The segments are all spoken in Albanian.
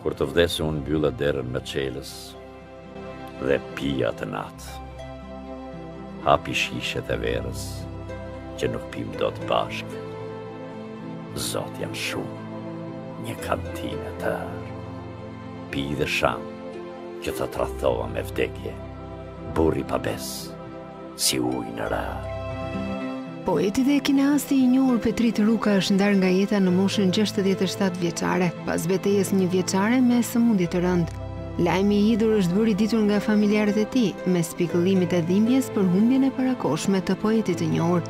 Kur të vdesi unë mbylla derën me çelës dhe pija të natë. Hapi shishet e verës që nuk pim do të bashkë. Zot janë shumë, një kantinë të arë. Pi dhe sham që të trathova me vdekje, burri pa bes, si ujë në rarë. Poeti dhe kinasti i njohur Petrit Ruka është ndarë nga jeta në moshën 67 vjeçare, pas betejës 1 vjeçare me sëmundje të rëndë. Lajmi i hidhur është bërë i ditur nga familjarët e tij, me spikëllimit e dhimbjes për humbjen e parakohshme të poetit të njohur.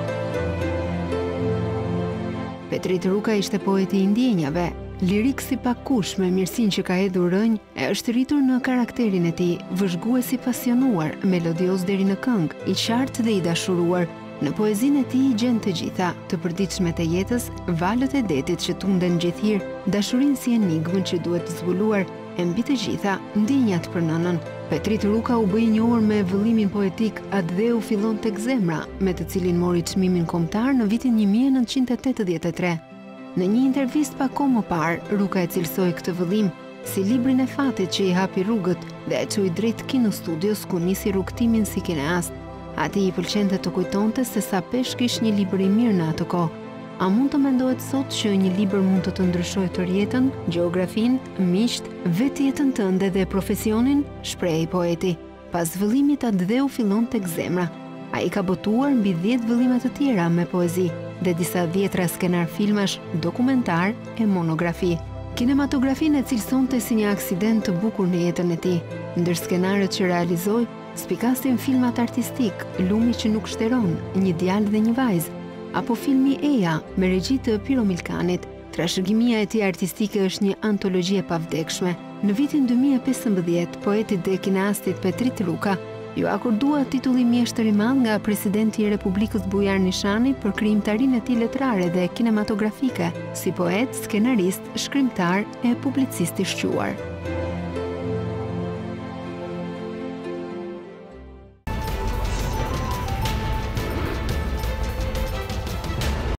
Petrit Ruka ishte poeti i ndjenjave, lirik si pakush me mirësinë që ka hedhur rënj, e është rritur në karakterin e tij, vëzhgues i pasionuar, melodios deri në këngë, i qartë dhe i dashuruar. Në poezinë e tij gjen të gjitha, të përditshmet e jetës, valët e detit që tunden gjithir, dashurinë si enigmën që duhet të zbuluar, e mbi të gjitha ndjenjat për nënën. Petrit Ruka u bë i njohur me vëllimin poetik Adheu fillon tek zemra, me të cilin mori çmimin kombëtar në vitin 1983. Në një intervistë pak kohë më parë, Ruka e cilësoi këtë vëllim si librin e fatit që i hapi rrugët dhe e çoi drejt kinostudios ku nisi rrugtimin si kineast. Ati i pëlqente të kujtonte se sa pesh kish një libër i mirë në atë kohë. A mund të mendohet sot që një libër mund të ndryshojë tërë jetën, gjeografinë, miqt, vetë jetën tënde dhe profesionin? Shprehej poeti. Pas vëllimit Adheu fillon tek zemra. Ai ka botuar mbi 10 vëllime të tjera me poezi dhe disa dhjetra skenar filmash, dokumentar e monografi. Kinematografinë e cilësonte si një aksident të bukur në jetën e tij, ndër skenarët që realizoi spikasin filmat artistik, Lumi që nuk shteron, Një djalë dhe një vajzë, apo filmi Eja me regji të Piro Milkanit. Trashëgimia e tij artistike është një antologji e pavdekshme. Në vitin 2015, poetit dhe kinastit Petrit Ruka ju akordua titulli mjeshtër i madh nga presidenti i Republikës Bujar Nishani për krijimtarinë e tij letrare dhe kinematografike, si poet, skenarist, shkrimtar e publicist i shquar.